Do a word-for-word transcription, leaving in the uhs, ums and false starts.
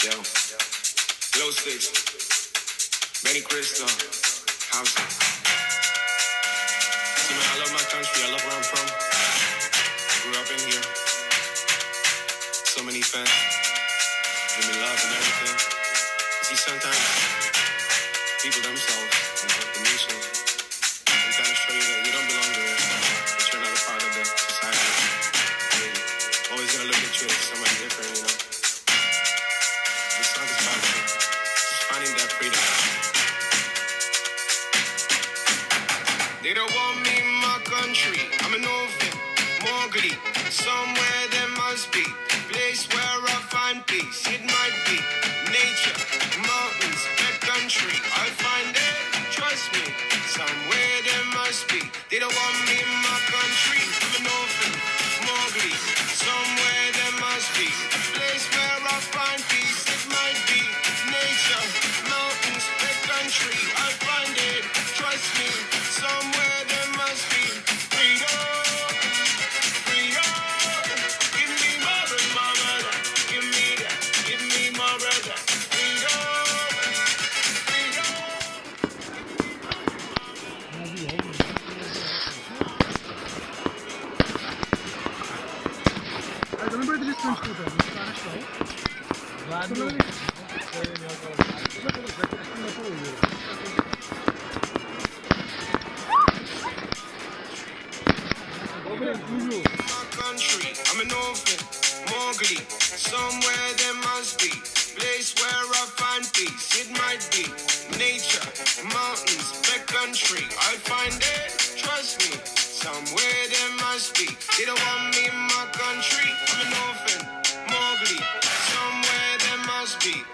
Yo, Glow Sticks, Benny Crystal, House. See, man, I love my country. I love where I'm from. I grew up in here. So many fans. Give me love and everything. See, sometimes people themselves, you know, the nation, they kind of show you that you don't belong there. That you're not a part of the society. They always gonna look at you as somebody different, you know. This song is about just finding that freedom. They don't want me in my country. I'm an orphan, Mowgli. Somewhere there must be place where I find peace. It might be nature, mountains, that country. I'll find it, trust me. Somewhere there must be. They don't want me in my country. I'm an orphan, Mowgli. Somewhere there must be place where I find peace. It might be nature, mountains, that country. I'll find it, trust me. Somewhere there must be freedom. I'm an orphan, Mowgli. Somewhere there must be place where I find peace. It might be nature, mountains, that country. I'll find it, trust me. Somewhere there must be. They don't want me in my country. I'm an orphan, Mowgli. Somewhere there must be